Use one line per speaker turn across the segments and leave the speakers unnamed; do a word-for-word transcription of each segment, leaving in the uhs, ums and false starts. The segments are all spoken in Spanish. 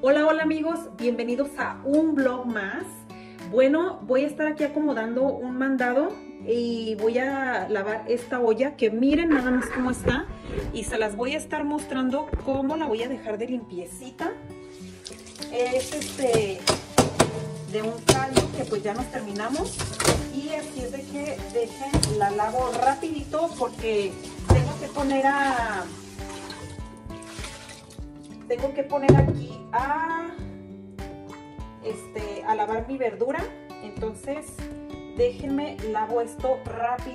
Hola, hola amigos, bienvenidos a un vlog más. Bueno, voy a estar aquí acomodando un mandado y voy a lavar esta olla que miren nada más cómo está y se las voy a estar mostrando cómo la voy a dejar de limpiecita. Es este de un caldo que pues ya nos terminamos y así es de que dejen la lavo rapidito porque tengo que poner a tengo que poner aquí a este a lavar mi verdura, entonces déjenme lavo esto rápido.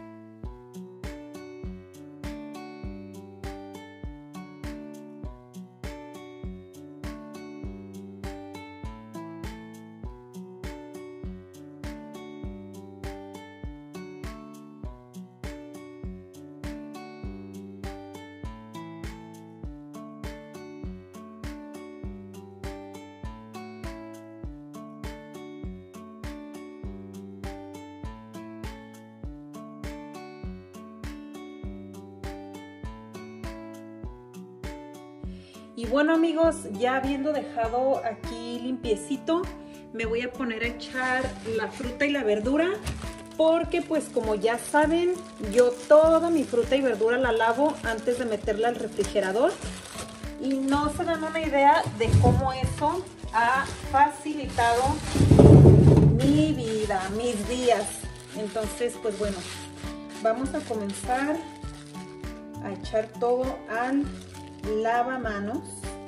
Y bueno amigos, ya habiendo dejado aquí limpiecito, me voy a poner a echar la fruta y la verdura, porque pues como ya saben, yo toda mi fruta y verdura la lavo antes de meterla al refrigerador. Y no se dan una idea de cómo eso ha facilitado mi vida, mis días. Entonces pues bueno, vamos a comenzar a echar todo al lavamanos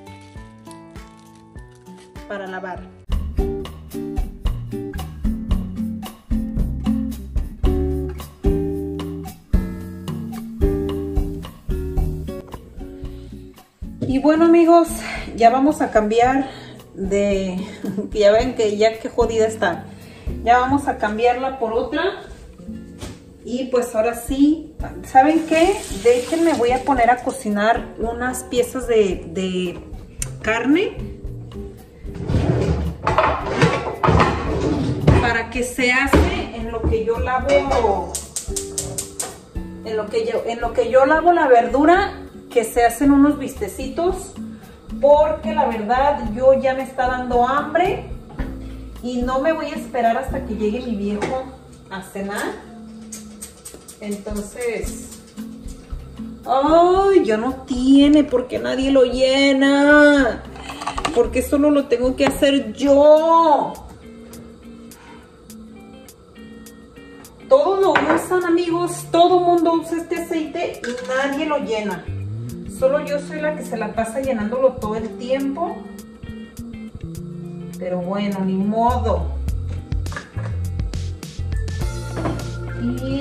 para lavar. Y bueno amigos, ya vamos a cambiar de, ya ven que ya que jodida está, ya vamos a cambiarla por otra. Y pues ahora sí, ¿saben qué? Déjenme, voy a poner a cocinar unas piezas de, de carne para que se hace en lo que yo lavo, en lo que yo, en lo que yo lavo la verdura, que se hacen unos bistecitos, porque la verdad yo ya me está dando hambre y no me voy a esperar hasta que llegue mi viejo a cenar. Entonces, ay, ya no tiene, porque nadie lo llena, porque solo lo tengo que hacer yo. Todos lo usan amigos, todo mundo usa este aceite y nadie lo llena. Solo yo soy la que se la pasa llenándolo todo el tiempo. Pero bueno, ni modo. Y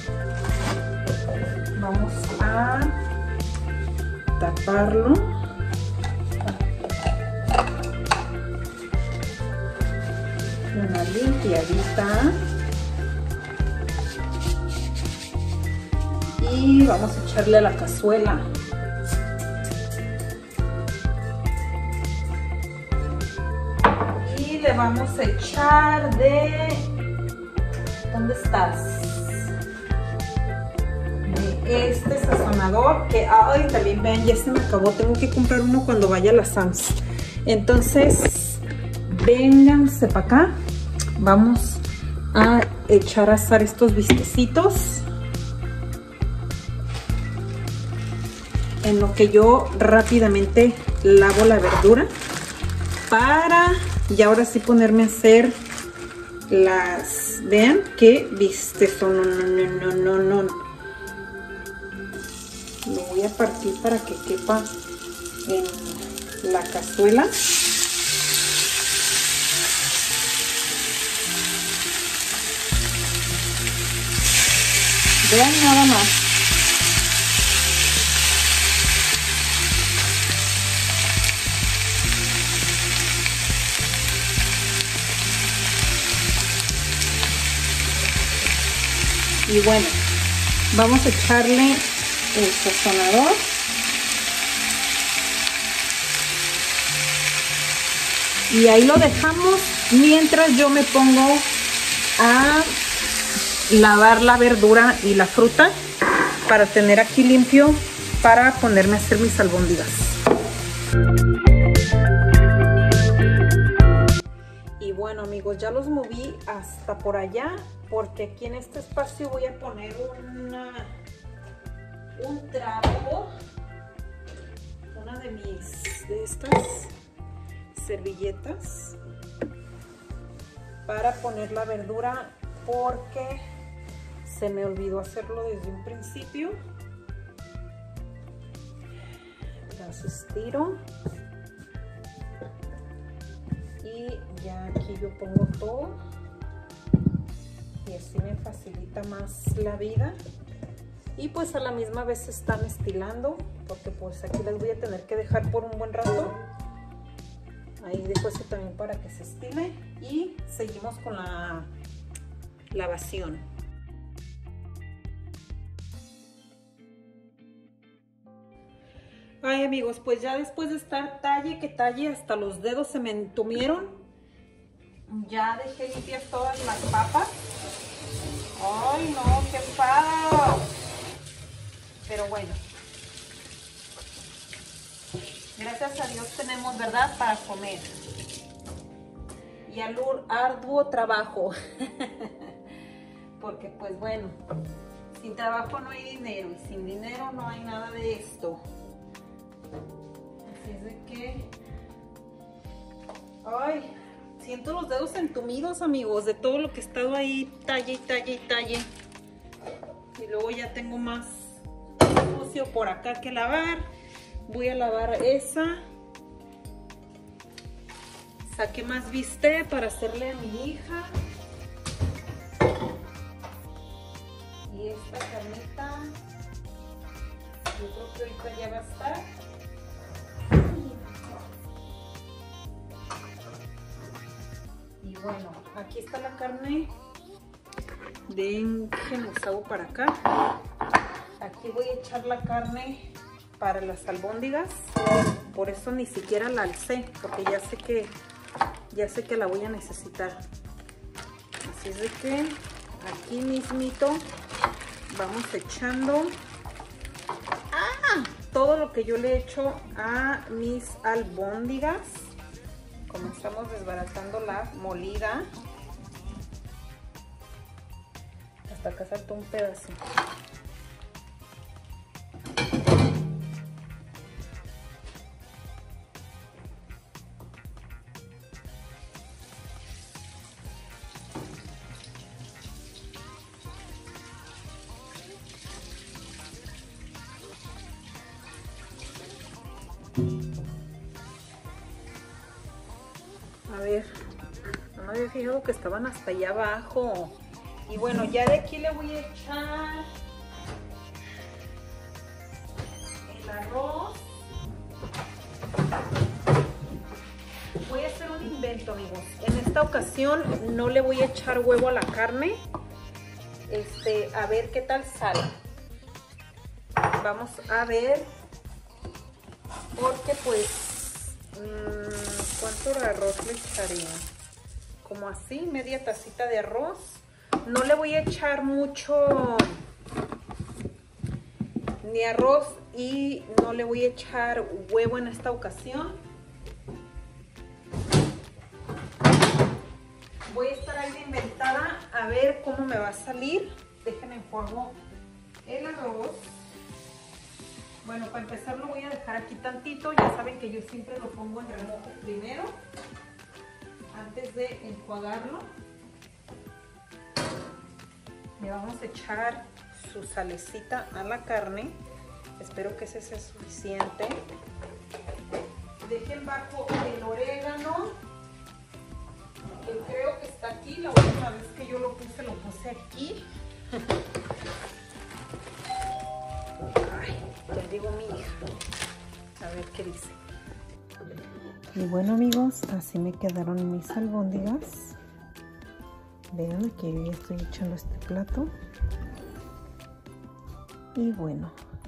vamos a taparlo. Una limpiadita. Y vamos a echarle a la cazuela. Y le vamos a echar de... ¿Dónde estás? Este sazonador que, ay, también vean, ya se me acabó, tengo que comprar uno cuando vaya a la Sam's. Entonces, vénganse para acá, vamos a echar a asar estos bistecitos en lo que yo rápidamente lavo la verdura para ya ahora sí ponerme a hacer las, vean qué bistezón, no, no, no, no, no, no. Lo voy a partir para que quepa en la cazuela. Vean nada más. Y bueno, vamos a echarle el sazonador. Y ahí lo dejamos mientras yo me pongo a lavar la verdura y la fruta para tener aquí limpio para ponerme a hacer mis albóndigas. ya los moví hasta por allá, porque aquí en este espacio voy a poner una, un trapo, una de mis, de estas servilletas, para poner la verdura, porque se me olvidó hacerlo desde un principio. Las estiro y ya aquí yo pongo todo y así me facilita más la vida, y pues a la misma vez se están estilando, porque pues aquí las voy a tener que dejar por un buen rato. Ahí dejo eso también para que se estile y seguimos con la lavación. Ay, amigos, pues ya después de estar talle que talle, hasta los dedos se me entumieron. Ya dejé limpias todas las papas. Ay, no, qué enfado. Pero bueno, gracias a Dios tenemos, ¿verdad?, para comer. Y al arduo trabajo. Porque pues bueno, sin trabajo no hay dinero, y sin dinero no hay nada de esto. Así es de que... Ay, siento los dedos entumidos, amigos, de todo lo que he estado ahí, talle y talle y talle. Y luego ya tengo más sucio por acá que lavar. Voy a lavar esa. Saqué más bistec para hacerle a mi hija. Y esta carnita, yo creo que ahorita ya va a estar. Y bueno, aquí está la carne. Déjenlos hago para acá. Aquí voy a echar la carne para las albóndigas. Por eso ni siquiera la alcé, porque ya sé que ya sé que la voy a necesitar. Así es de que aquí mismito vamos echando ¡ah! todo lo que yo le he hecho a mis albóndigas. Comenzamos desbaratando la molida. Hasta acá saltó un pedazo. A ver, no me había fijado que estaban hasta allá abajo. Y bueno, ya de aquí le voy a echar el arroz. Voy a hacer un invento, amigos. En esta ocasión no le voy a echar huevo a la carne. Este, a ver qué tal sale. Vamos a ver. Porque pues, mmm, ¿cuánto de arroz le echaré? Como así, media tacita de arroz. No le voy a echar mucho ni arroz y no le voy a echar huevo en esta ocasión. Voy a estar ahí de inventada a ver cómo me va a salir. Déjenme enjuago el arroz. Bueno, para empezar lo voy a dejar aquí tantito. Ya saben que yo siempre lo pongo en remojo primero, antes de enjuagarlo. Le vamos a echar su salecita a la carne. Espero que ese sea suficiente. Dejen bajo el orégano, que creo que está aquí. La última vez que yo lo puse, lo puse aquí. Ay, les digo mi hija. A ver qué dice. Y bueno, amigos, así me quedaron mis albóndigas. Vean, aquí yo ya estoy echando este plato. Y bueno,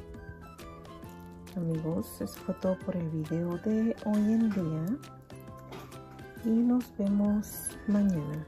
amigos, eso fue todo por el video de hoy en día. Y nos vemos mañana.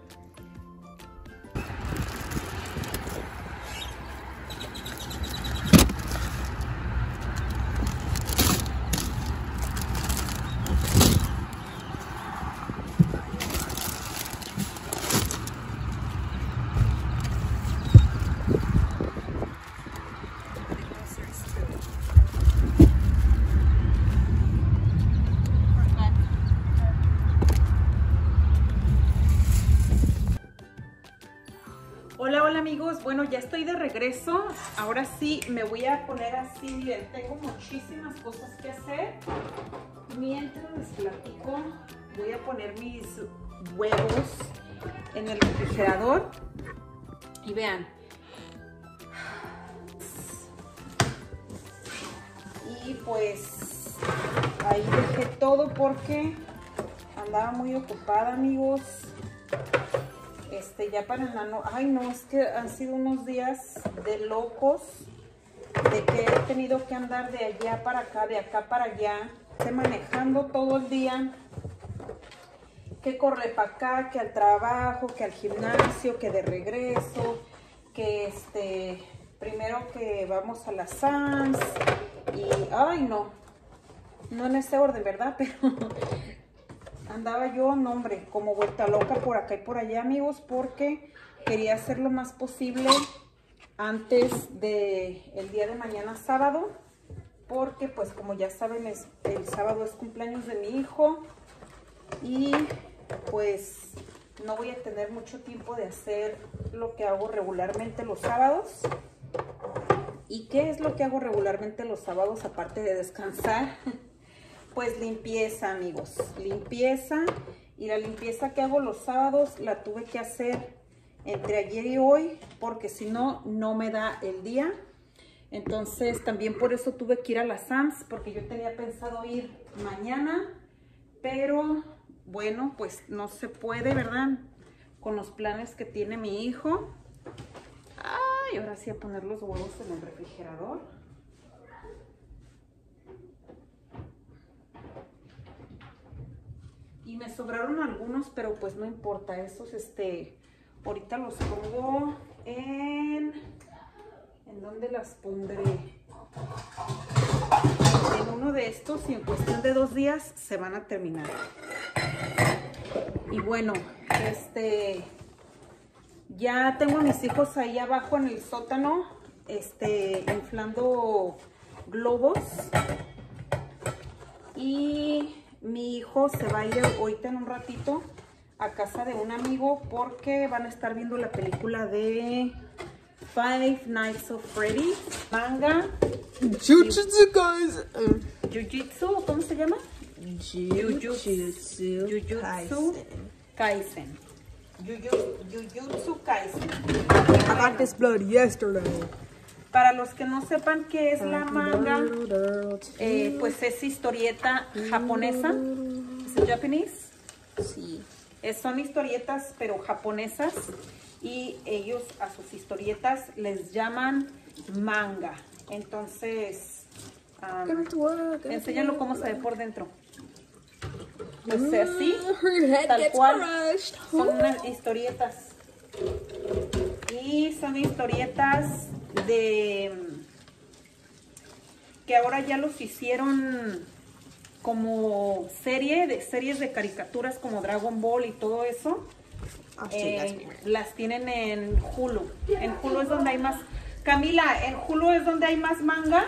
bueno, ya estoy de regreso. Ahora sí me voy a poner así. Miren, tengo muchísimas cosas que hacer. Mientras les platico, voy a poner mis huevos en el refrigerador. Y vean. Y pues ahí dejé todo porque andaba muy ocupada, amigos. Este, ya para la noche. Ay, no, es que han sido unos días de locos. De que he tenido que andar de allá para acá, de acá para allá. Estoy manejando todo el día. Que corre para acá, que al trabajo, que al gimnasio, que de regreso. Que este, primero que vamos a la Sam's. Y, ay, no. No en ese orden, ¿verdad? Pero andaba yo, no hombre, como vuelta loca por acá y por allá, amigos, porque quería hacer lo más posible antes de el día de mañana sábado, porque pues como ya saben, es, el sábado es cumpleaños de mi hijo y pues no voy a tener mucho tiempo de hacer lo que hago regularmente los sábados. ¿Y qué es lo que hago regularmente los sábados aparte de descansar? Pues limpieza, amigos, limpieza. Y la limpieza que hago los sábados la tuve que hacer entre ayer y hoy, porque si no, no me da el día. Entonces también por eso tuve que ir a la Sam's, porque yo tenía pensado ir mañana, pero bueno, pues no se puede, ¿verdad? Con los planes que tiene mi hijo. Ay, ahora sí a poner los huevos en el refrigerador. Y me sobraron algunos, pero pues no importa, esos este, ahorita los pongo en, ¿en dónde las pondré? En uno de estos y en cuestión de dos días se van a terminar. Y bueno, este, ya tengo a mis hijos ahí abajo en el sótano, este, inflando globos. Y mi hijo se va a ir ahorita en un ratito a casa de un amigo porque van a estar viendo la película de Five Nights of Freddy, manga.
Jujutsu Kaisen.
Jujutsu, ¿cómo se llama?
Jujutsu
Jujutsu Kaisen. Jujutsu Kaisen.
I got this blood yesterday.
Para los que no sepan qué es la manga, eh, pues es historieta japonesa. ¿Es japonés?
Sí.
Es, son historietas, pero japonesas. Y ellos a sus historietas les llaman manga. Entonces, um, enséñalo cómo se ve por dentro. Pues así, tal cual, son unas historietas. Y son historietas de que ahora ya los hicieron como serie de series de caricaturas como Dragon Ball y todo eso.
Oh, sí,
eh, las tienen en Hulu. En Hulu es donde hay más. Camila, en Hulu es donde hay más manga.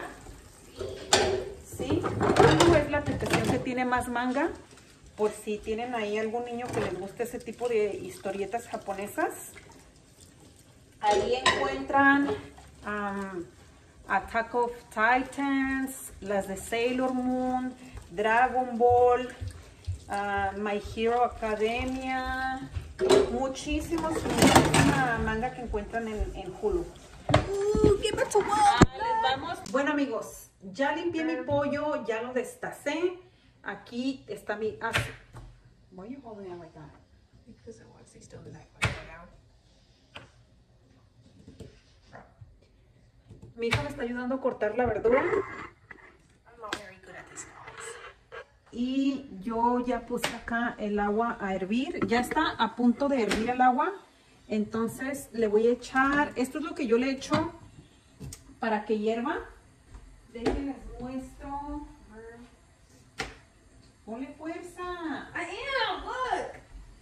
Sí, Hulu es la aplicación que tiene más manga. Por si tienen ahí algún niño que les guste ese tipo de historietas japonesas. Ahí encuentran um, Attack of Titans, las de Sailor Moon, Dragon Ball, uh, My Hero Academia, muchísimos, muchísima manga que encuentran en, en Hulu.
Ooh, give it to
Ah, les vamos. Bueno, amigos, ya limpié mi pollo, ya lo destacé. Aquí está mi... Ah, why are you holding it like that?
Because I want to stay still the night when I go down.
Mi hija me está ayudando a cortar la verdura.
I'm not very good at this.
Y yo ya puse acá el agua a hervir. Ya está a punto de hervir el agua. Entonces le voy a echar... Esto es lo que yo le echo para que hierva. Déjenles muestro. Ponle fuerza.
I am, look.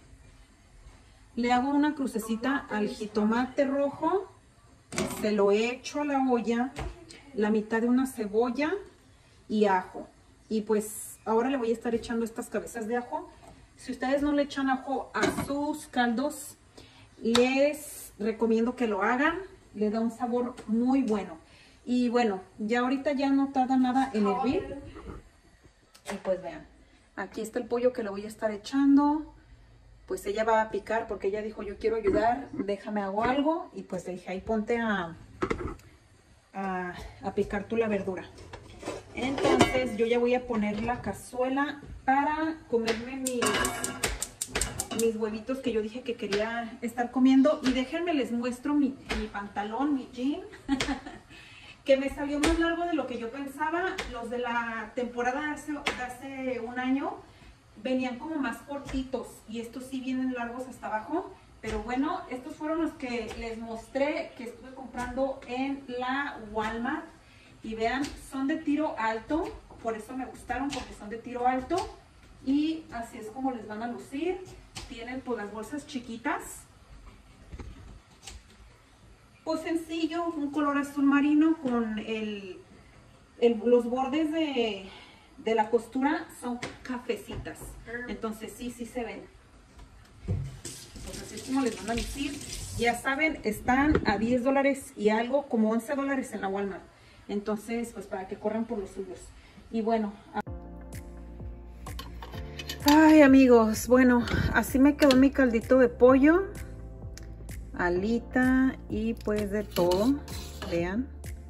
Le hago una crucecita al jitomate rojo. Se lo echo a la olla. La mitad de una cebolla y ajo. Y pues ahora le voy a estar echando estas cabezas de ajo. Si ustedes no le echan ajo a sus caldos, les recomiendo que lo hagan le da un sabor muy bueno. Y bueno, ya ahorita ya no tarda nada en hervir. Y pues vean, aquí está el pollo que le voy a estar echando. Pues ella va a picar porque ella dijo, yo quiero ayudar, déjame hago algo. Y pues le dije, ahí ponte a, a, a picar tú la verdura. Entonces yo ya voy a poner la cazuela para comerme mis, mis huevitos que yo dije que quería estar comiendo. Y déjenme les muestro mi, mi pantalón, mi jean, que me salió más largo de lo que yo pensaba. Los de la temporada de hace, de hace un año venían como más cortitos y estos sí vienen largos hasta abajo. Pero bueno, estos fueron los que les mostré que estuve comprando en la Walmart. Y vean, son de tiro alto, por eso me gustaron, porque son de tiro alto. Y así es como les van a lucir. Tienen pues las bolsas chiquitas. Pues sencillo, un color azul marino con el, el, los bordes de, de la costura son cafecitas. Entonces sí, sí se ven. Pues así es como les van a lucir. Ya saben, están a diez dólares y algo, como once dólares en la Walmart. Entonces, pues para que corran por los suyos. Y bueno. Ay, amigos, bueno, así me quedó mi caldito de pollo. Alita y pues de todo. Vean.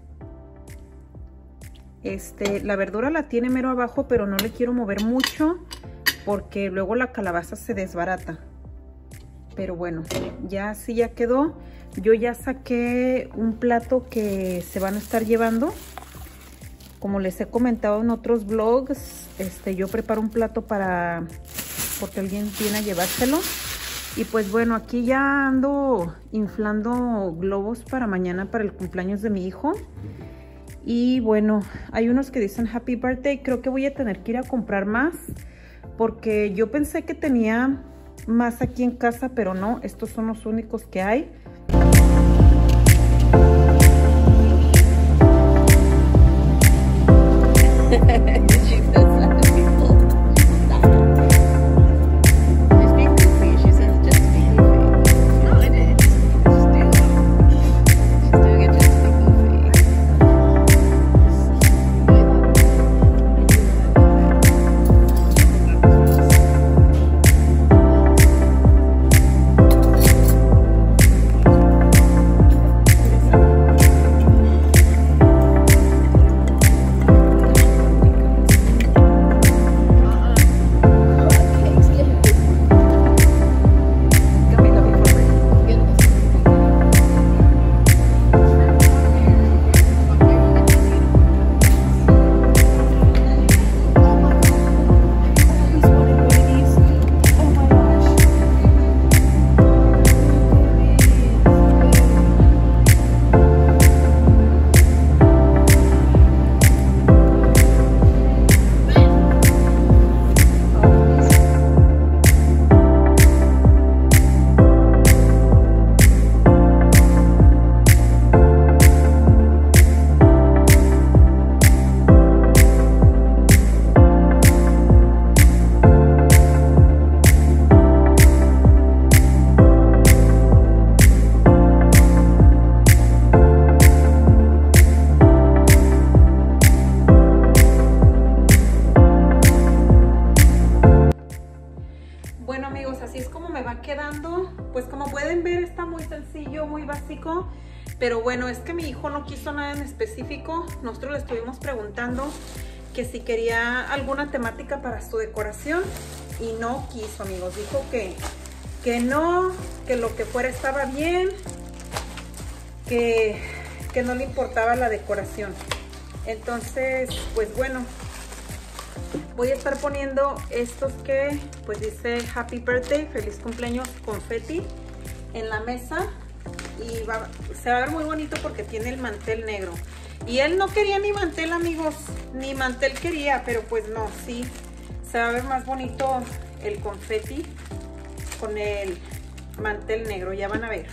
Este, la verdura la tiene mero abajo, pero no le quiero mover mucho porque luego la calabaza se desbarata. Pero bueno, ya así ya quedó. Yo ya saqué un plato que se van a estar llevando. Como les he comentado en otros vlogs, este, yo preparo un plato para, porque alguien viene a llevárselo. Y pues bueno, aquí ya ando inflando globos para mañana, para el cumpleaños de mi hijo. Y bueno, hay unos que dicen Happy Birthday. Creo que voy a tener que ir a comprar más, porque yo pensé que tenía más aquí en casa, pero no, estos son los únicos que hay. Quedando, pues como pueden ver está muy sencillo, muy básico, pero bueno, es que mi hijo no quiso nada en específico. Nosotros le estuvimos preguntando que si quería alguna temática para su decoración y no quiso, amigos. Dijo que, que no, que lo que fuera estaba bien, que, que no le importaba la decoración. Entonces, pues bueno, voy a estar poniendo estos que pues dice Happy Birthday, feliz cumpleaños, confeti en la mesa. Y va, se va a ver muy bonito porque tiene el mantel negro. Y él no quería ni mantel, amigos, ni mantel quería, pero pues no, sí, se va a ver más bonito el confeti con el mantel negro, ya van a ver.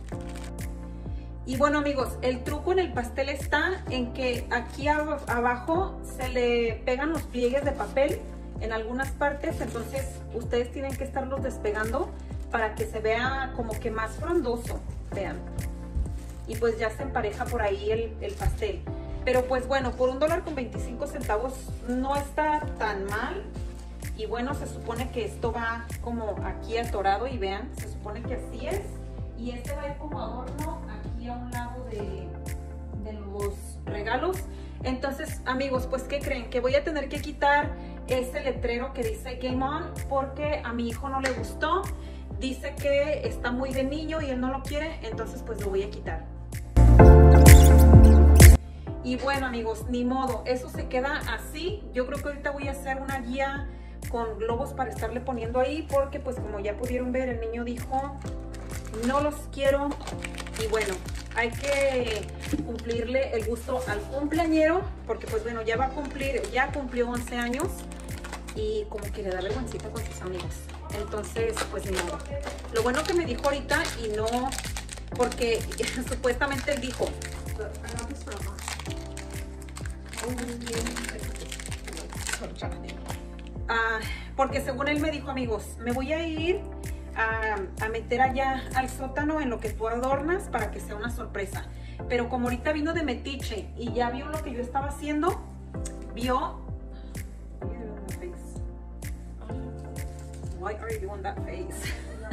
Y bueno, amigos, el truco en el pastel está en que aquí ab abajo se le pegan los pliegues de papel en algunas partes, entonces ustedes tienen que estarlos despegando para que se vea como que más frondoso, vean. y pues ya se empareja por ahí el, el pastel. Pero pues bueno, por un dólar con veinticinco centavos no está tan mal. Y bueno, se supone que esto va como aquí atorado y vean, se supone que así es. Y este va a ir como adorno aquí a un lado de, de los regalos. Entonces, amigos, pues ¿qué creen? Que voy a tener que quitar ese letrero que dice Game On porque a mi hijo no le gustó. Dice que está muy de niño y él no lo quiere, entonces pues lo voy a quitar. Y bueno, amigos, ni modo, eso se queda así. Yo creo que ahorita voy a hacer una guía con globos para estarle poniendo ahí porque pues como ya pudieron ver, el niño dijo no los quiero. Y bueno, hay que cumplirle el gusto al cumpleañero porque pues bueno, ya va a cumplir, ya cumplió once años y como que le da vergüencita con sus amigos. Entonces, pues ni modo. Lo bueno que me dijo ahorita y no, porque supuestamente él dijo, ah, porque según él me dijo, amigos, me voy a ir a, a meter allá al sótano en lo que tú adornas para que sea una sorpresa. Pero como ahorita vino de metiche y ya vio lo que yo estaba haciendo, vio... Why are you doing that face?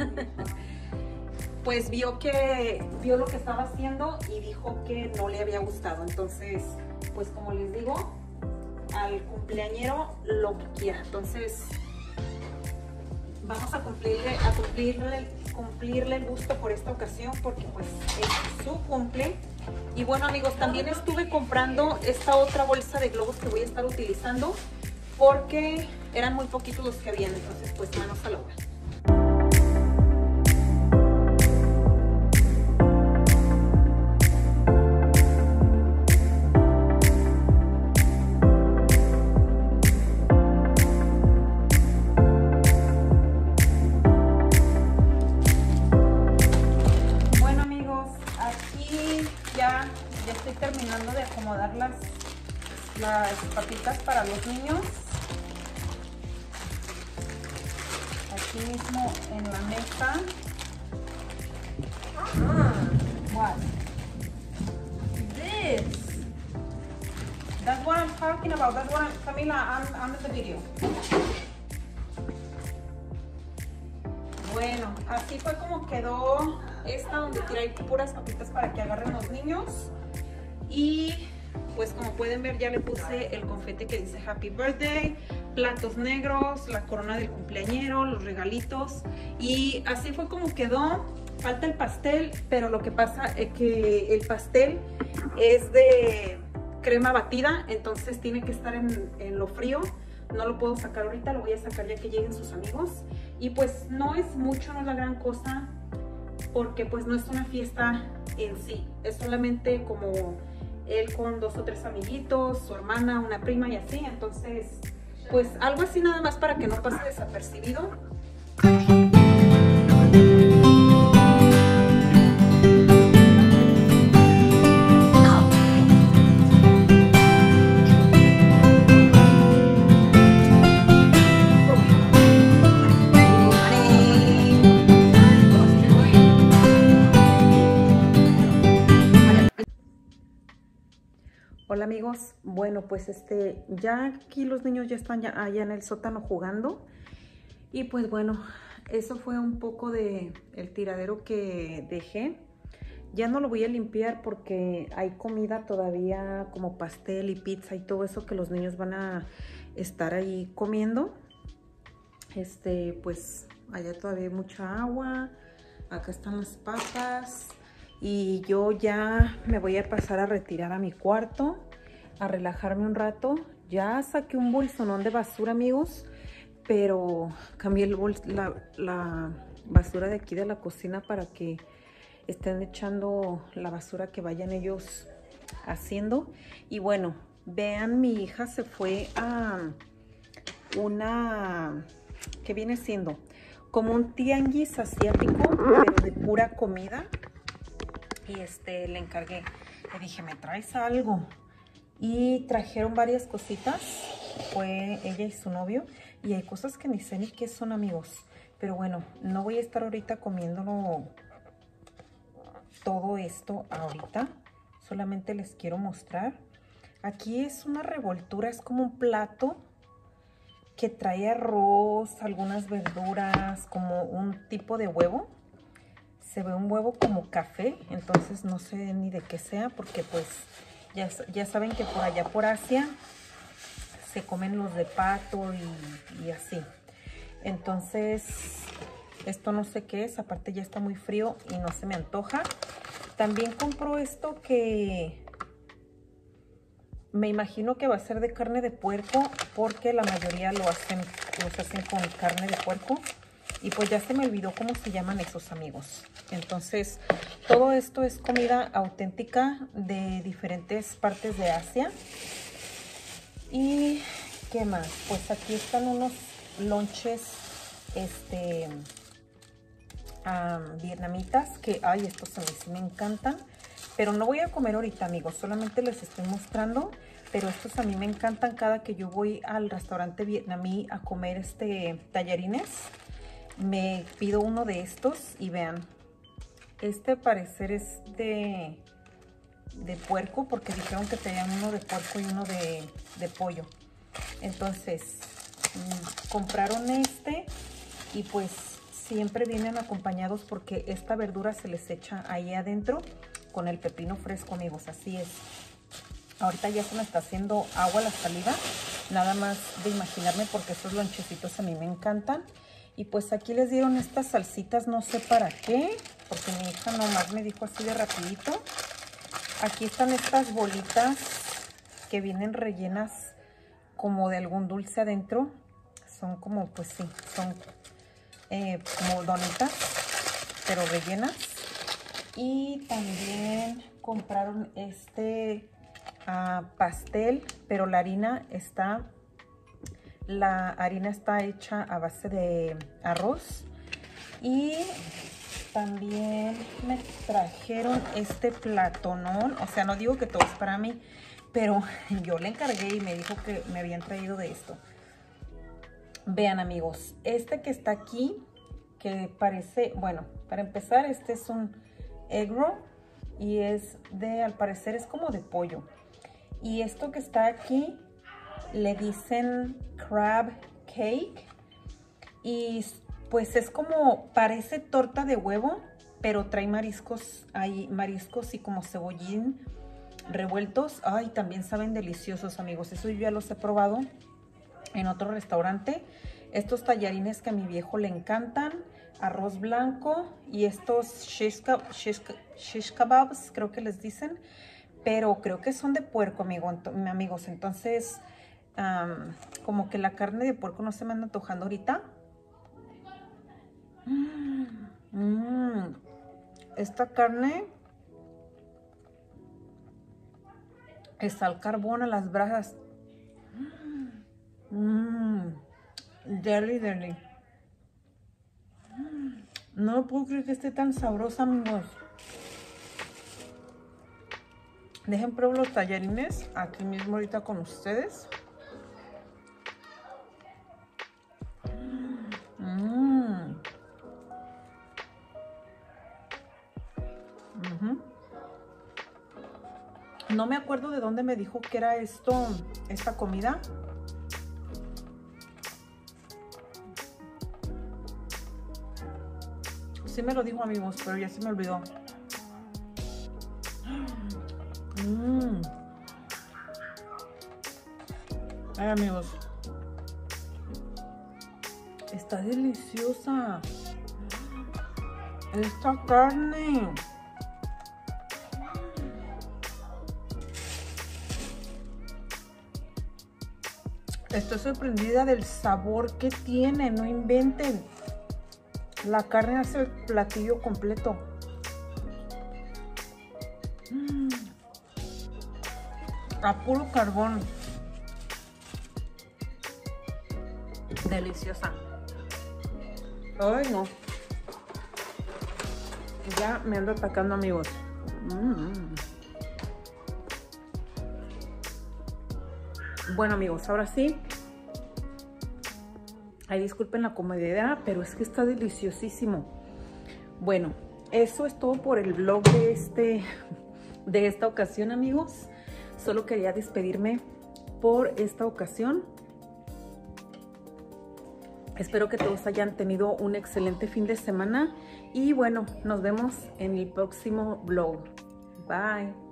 Pues vio que vio lo que estaba haciendo y dijo que no le había gustado. Entonces, pues como les digo, al cumpleañero lo que quiera. Entonces, vamos a cumplirle, a cumplirle, cumplirle el gusto por esta ocasión porque pues es su cumple. Y bueno, amigos, también estuve comprando esta otra bolsa de globos que voy a estar utilizando porque eran muy poquitos los que habían, entonces pues manos a la obra. Bueno, amigos, aquí ya, ya estoy terminando de acomodar las, las papitas para los niños. Aquí mismo en la mesa. Ah, what? This. That's what I'm talking about. That's what I'm, Camila, I'm, I'm in the video. Bueno, así fue como quedó esta donde tiré puras papitas para que agarren los niños. Y pues como pueden ver ya le puse el confeti que dice Happy Birthday, platos negros, la corona del cumpleañero, los regalitos. Y así fue como quedó. Falta el pastel, pero lo que pasa es que el pastel es de crema batida, entonces tiene que estar en, en lo frío. No lo puedo sacar ahorita, lo voy a sacar ya que lleguen sus amigos. Y pues no es mucho, no es la gran cosa, porque pues no es una fiesta en sí. Es solamente como él con dos o tres amiguitos, su hermana, una prima y así. Entonces, pues algo así nada más para que no pase desapercibido. Hola amigos, bueno pues este ya aquí los niños ya están ya allá en el sótano jugando y pues bueno, eso fue un poco de el tiradero que dejé. Ya no lo voy a limpiar porque hay comida todavía como pastel y pizza y todo eso que los niños van a estar ahí comiendo. Este pues allá todavía hay mucha agua, acá están las papas. Y yo ya me voy a pasar a retirar a mi cuarto, a relajarme un rato. Ya saqué un bolsonón de basura, amigos, pero cambié el bol la, la basura de aquí de la cocina para que estén echando la basura que vayan ellos haciendo. Y bueno, vean, mi hija se fue a una, ¿qué viene siendo? Como un tianguis asiático, pero de pura comida. Y este, le encargué, le dije, ¿me traes algo? Y trajeron varias cositas, fue ella y su novio, y hay cosas que ni sé ni qué son, amigos. Pero bueno, no voy a estar ahorita comiéndolo todo esto ahorita. Solamente les quiero mostrar. Aquí es una revoltura, es como un plato que trae arroz, algunas verduras, como un tipo de huevo. Se ve un huevo como café, entonces no sé ni de qué sea, porque pues ya, ya saben que por allá por Asia se comen los de pato y, y así. Entonces, esto no sé qué es, aparte ya está muy frío y no se me antoja. También compro esto que me imagino que va a ser de carne de puerco, porque la mayoría lo hacen, los hacen con carne de puerco. Y pues ya se me olvidó cómo se llaman esos, amigos. Entonces, todo esto es comida auténtica de diferentes partes de Asia. ¿Y qué más? Pues aquí están unos lonches este, um, vietnamitas que, ay, estos a mí sí me encantan. Pero no voy a comer ahorita, amigos. Solamente les estoy mostrando. Pero estos a mí me encantan cada que yo voy al restaurante vietnamí a comer este tallarines. Me pido uno de estos y vean, este parecer es de, de puerco, porque dijeron que tenían uno de puerco y uno de, de pollo. Entonces, mmm, compraron este y pues siempre vienen acompañados porque esta verdura se les echa ahí adentro con el pepino fresco, amigos, así es. Ahorita ya se me está haciendo agua la saliva, nada más de imaginarme, porque estos lonchecitos a mí me encantan. Y pues aquí les dieron estas salsitas, no sé para qué, porque mi hija nomás me dijo así de rapidito. Aquí están estas bolitas que vienen rellenas como de algún dulce adentro. Son como, pues sí, son eh, como donitas, pero rellenas. Y también compraron este uh, pastel, pero la harina está... La harina está hecha a base de arroz. Y también me trajeron este platonón. O sea, no digo que todo es para mí, pero yo le encargué y me dijo que me habían traído de esto. Vean, amigos, este que está aquí, que parece, bueno, para empezar, este es un egg roll y es de, al parecer es como de pollo. Y esto que está aquí le dicen crab cake y pues es como, parece torta de huevo, pero trae mariscos, hay mariscos y como cebollín revueltos. Ay, también saben deliciosos, amigos. Eso yo ya los he probado en otro restaurante. Estos tallarines que a mi viejo le encantan, arroz blanco y estos shish, shish, shish kebabs, creo que les dicen, pero creo que son de puerco, amigo, amigos. Entonces, Um, como que la carne de puerco no se me anda antojando ahorita. Mm, mm. Esta carne está al carbón, a las brasas. Mm, deli, deli. Mm, no puedo creer que esté tan sabrosa, amigos. Dejen probar los tallarines aquí mismo ahorita con ustedes. Mm. Uh-huh. No me acuerdo de dónde me dijo que era esto, esta comida. Sí me lo dijo, amigos, pero ya se me olvidó. Mm. Ay, amigos. Está deliciosa esta carne. Estoy sorprendida del sabor que tiene, no inventen. La carne hace el platillo completo. Mm. A puro carbón. Deliciosa. Ay, no. Ya me ando atacando, amigos. Mm. Bueno, amigos, ahora sí. Ay, disculpen la comodidad, pero es que está deliciosísimo. Bueno, eso es todo por el vlog de, este, de esta ocasión, amigos. Solo quería despedirme por esta ocasión. Espero que todos hayan tenido un excelente fin de semana. Y bueno, nos vemos en el próximo vlog. Bye.